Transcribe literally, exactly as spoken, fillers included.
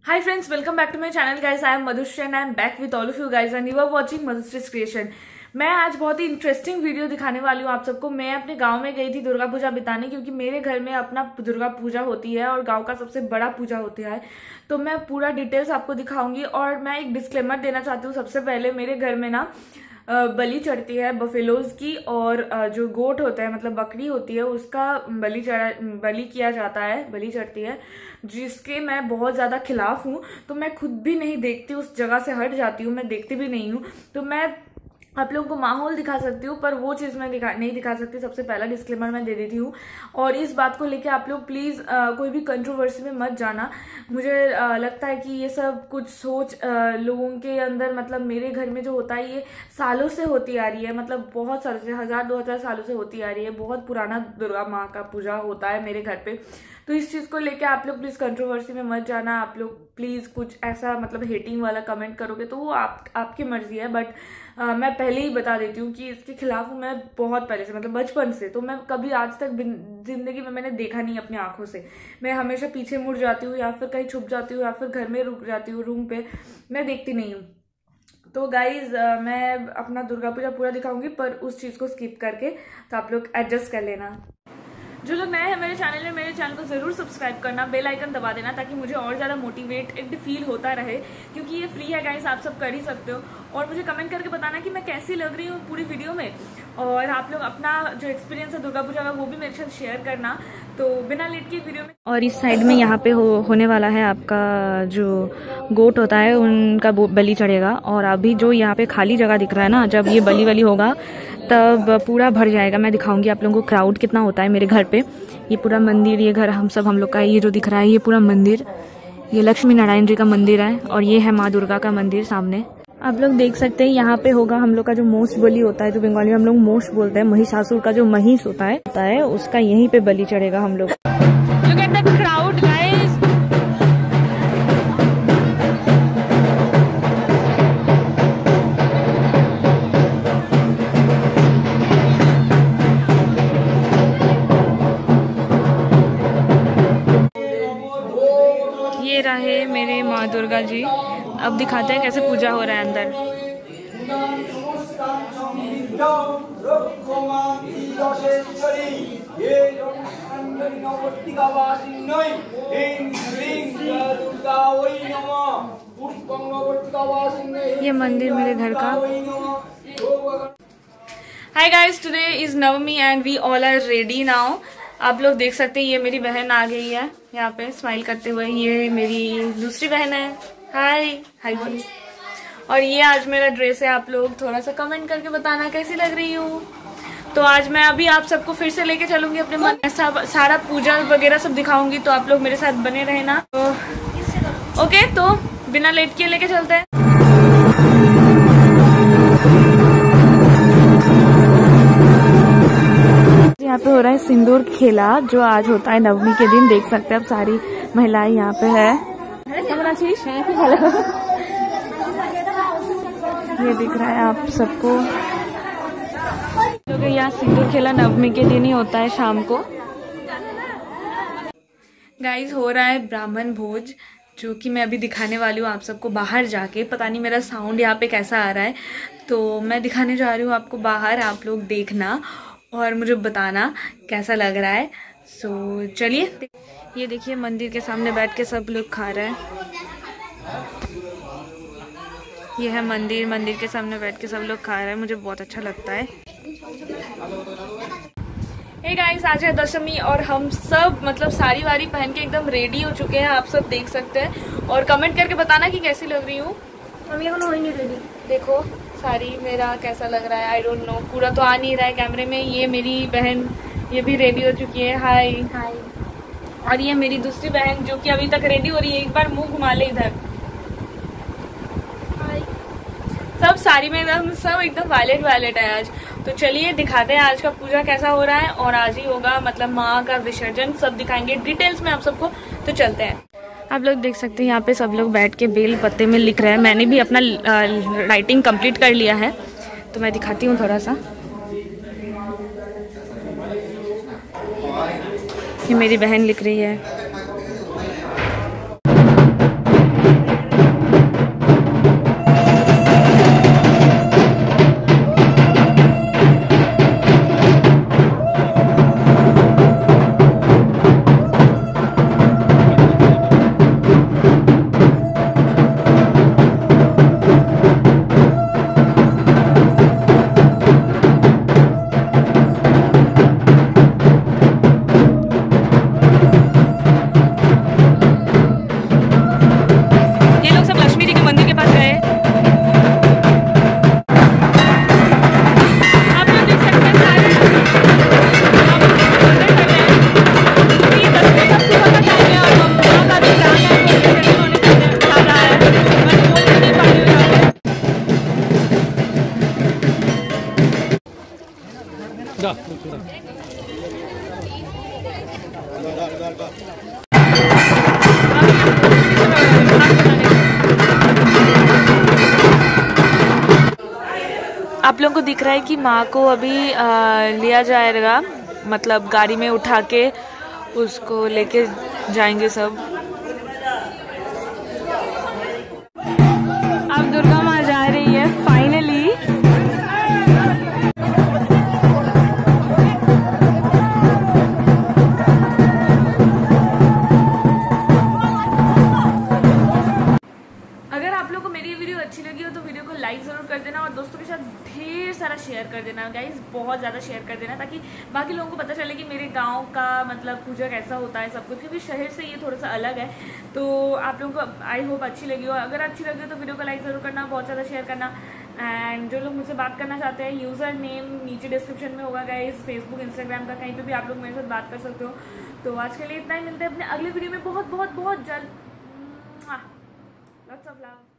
Hi friends, welcome back to my channel guys. I am Madhushri and I am back with all of you guys and you are watching Madhushri's Creation. मैं आज बहुत ही interesting video दिखाने वाली हूँ आप सबको। मैं अपने गांव में गई थी दुर्गा पूजा बिताने, क्योंकि मेरे घर में अपना दुर्गा पूजा होती है और गांव का सबसे बड़ा पूजा होता है। तो मैं पूरा डिटेल्स आपको दिखाऊंगी और मैं एक डिस्क्लेमर देना चाहती हूँ। सबसे पहले मेरे घर में ना बलि चढ़ती है बफेलोज की, और जो गोट होता है मतलब बकरी होती है उसका बलि चढ़ा बलि किया जाता है, बलि चढ़ती है, जिसके मैं बहुत ज़्यादा खिलाफ हूँ। तो मैं खुद भी नहीं देखती, उस जगह से हट जाती हूँ, मैं देखती भी नहीं हूँ। तो मैं आप लोगों को माहौल दिखा सकती हूँ पर वो चीज़ मैं दिखा नहीं दिखा सकती। सबसे पहला डिस्क्लेमर मैं दे देती हूँ। और इस बात को लेके आप लोग प्लीज़ कोई भी कंट्रोवर्सी में मत जाना। मुझे आ, लगता है कि ये सब कुछ सोच आ, लोगों के अंदर, मतलब मेरे घर में जो होता है ये सालों से होती आ रही है, मतलब बहुत सालों से, हज़ार दो हज़ार सालों से होती आ रही है। बहुत पुराना दुर्गा माँ का पूजा होता है मेरे घर पे। तो इस चीज़ को लेके आप लोग प्लीज़ कंट्रोवर्सी में मत जाना। आप लोग प्लीज़ कुछ ऐसा मतलब हेटिंग वाला कमेंट करोगे तो वो आप आपकी मर्जी है। बट आ, मैं पहले ही बता देती हूँ कि इसके खिलाफ हूँ मैं बहुत पहले से, मतलब बचपन से। तो मैं कभी आज तक जिंदगी में मैंने देखा नहीं अपनी आंखों से। मैं हमेशा पीछे मुड़ जाती हूँ या फिर कहीं छुप जाती हूँ या फिर घर में रुक जाती हूँ रूम पे, मैं देखती नहीं हूँ। तो गाइज मैं अपना दुर्गा पूजा पूरा दिखाऊंगी पर उस चीज़ को स्किप करके, तो आप लोग एडजस्ट कर लेना। जो लोग नए हैं मेरे चैनल में, मेरे चैनल को जरूर सब्सक्राइब करना, बेल आइकन दबा देना ताकि मुझे और ज़्यादा मोटिवेटेड फील होता रहे, क्योंकि ये फ्री है गाइस, आप सब कर ही सकते हो। और मुझे कमेंट करके बताना कि मैं कैसी लग रही हूँ पूरी वीडियो में, और आप लोग अपना जो एक्सपीरियंस है दुर्गा पूजा का वो भी मेरे साथ शेयर करना। तो बिना लेट के वीडियो में, और इस साइड में यहाँ पे हो, होने वाला है आपका जो गोट होता है उनका बलि चढ़ेगा। और अभी जो यहाँ पे खाली जगह दिख रहा है ना, जब ये बलि बलि होगा तब पूरा भर जाएगा। मैं दिखाऊंगी आप लोगों को क्राउड कितना होता है मेरे घर पे। ये पूरा मंदिर, ये घर हम सब हम लोग का, ये जो दिख रहा है ये पूरा मंदिर, ये लक्ष्मी नारायण जी का मंदिर है और ये है माँ दुर्गा का मंदिर सामने। आप लोग देख सकते हैं यहाँ पे होगा हम लोग का जो मोस्ट बलि होता है, जो बंगाली में हम लोग मोस्ट बोलते हैं, महिषासुर का जो महिष होता है होता है उसका यहीं पे बलि चढ़ेगा हम लोग। Look at the crowd, guys. ये रहे मेरे माँ दुर्गा जी। अब दिखाते हैं कैसे पूजा हो रहा है अंदर। ये मंदिर मेरे घर का। Hi guys, today is Navami and we all are ready now. आप लोग देख सकते हैं ये मेरी बहन आ गई है यहाँ पे स्माइल करते हुए। ये मेरी दूसरी बहन है, हाय हाय बोली। और ये आज मेरा ड्रेस है। आप लोग थोड़ा सा कमेंट करके बताना कैसी लग रही हूँ। तो आज मैं अभी आप सबको फिर से लेके चलूंगी अपने मन, सब सारा पूजा वगैरह सब दिखाऊंगी, तो आप लोग मेरे साथ बने रहना। तो ओके, तो बिना लेट किए लेके चलते हैं। यहाँ पे हो रहा है सिंदूर खेला, जो आज होता है नवमी के दिन। देख सकते हैं आप सारी महिलाएं यहाँ पे है। ये दिख रहा है आप सबको। क्योंकि यहाँ सिंदूर खेला नवमी के दिन ही होता है शाम को। गाइस हो रहा है ब्राह्मण भोज, जो कि मैं अभी दिखाने वाली हूँ आप सबको बाहर जाके। पता नहीं मेरा साउंड यहाँ पे कैसा आ रहा है, तो मैं दिखाने जा रही हूँ आपको बाहर। आप लोग देखना और मुझे बताना कैसा लग रहा है। सो चलिए, ये देखिए मंदिर के सामने बैठ के सब लोग खा रहे हैं। ये है मंदिर, मंदिर के सामने बैठ के सब लोग खा रहे हैं, मुझे बहुत अच्छा लगता है। हे गाइस, आज है दशमी और हम सब मतलब साड़ी वाड़ी पहन के एकदम रेडी हो चुके हैं, आप सब देख सकते हैं। और कमेंट करके बताना कि कैसी लग रही हूँ। हम ये हो नहीं रेडी, देखो साड़ी मेरा कैसा लग रहा है। आई डोंट नो, पूरा तो आ नहीं रहा है कैमरे में। ये मेरी बहन, ये भी रेडी हो चुकी है, हाय हाय। और ये मेरी दूसरी बहन जो कि अभी तक रेडी हो रही है। एक बार मुंह घुमा ले इधर। हाय। सब साड़ी में एकदम, सब एकदम वायलेट वायलेट है आज। तो चलिए दिखाते हैं आज का पूजा कैसा हो रहा है। और आज ही होगा मतलब माँ का विसर्जन, सब दिखाएंगे डिटेल्स में आप सबको। तो चलते हैं। आप लोग देख सकते हैं यहाँ पे सब लोग बैठ के बेल पत्ते में लिख रहे हैं। मैंने भी अपना राइटिंग कंप्लीट कर लिया है, तो मैं दिखाती हूँ थोड़ा सा। ये मेरी बहन लिख रही है। दिख रहा है कि माँ को अभी आ, लिया जाएगा, मतलब गाड़ी में उठा के उसको लेके जाएंगे सब। अब दुर्गा माँ जा रही है फाइनली। अगर आप लोग को मेरी वीडियो अच्छी लगी हो तो वीडियो को लाइक ज़रूर कर देना और दोस्तों के साथ ढेर सारा शेयर कर देना गाइस, बहुत ज़्यादा शेयर कर देना ताकि बाकी लोगों को पता चले कि मेरे गांव का मतलब पूजा कैसा होता है सब कुछ, क्योंकि शहर से ये थोड़ा सा अलग है। तो आप लोगों को आई होप अच्छी लगी हो। अगर अच्छी लगी हो तो वीडियो को लाइक ज़रूर करना, बहुत ज़्यादा शेयर करना। एंड जो लोग मुझसे बात करना चाहते हैं, यूज़र नेम नीचे डिस्क्रिप्शन में होगा गाइस, फेसबुक इंस्टाग्राम का, कहीं पर भी आप लोग मेरे साथ बात कर सकते हो। तो आज के लिए इतना ही, मिलते हैं अपने अगले वीडियो में बहुत बहुत बहुत जल्द। Lots of love.